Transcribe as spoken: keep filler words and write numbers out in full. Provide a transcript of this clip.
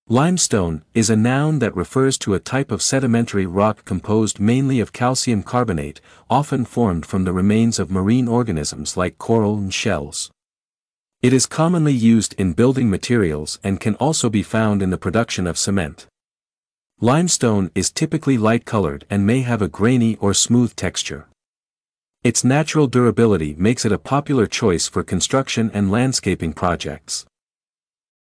Limestone is a noun that refers to a type of sedimentary rock composed mainly of calcium carbonate, often formed from the remains of marine organisms like coral and shells. It is commonly used in building materials and can also be found in the production of cement. Limestone is typically light-colored and may have a grainy or smooth texture. Its natural durability makes it a popular choice for construction and landscaping projects.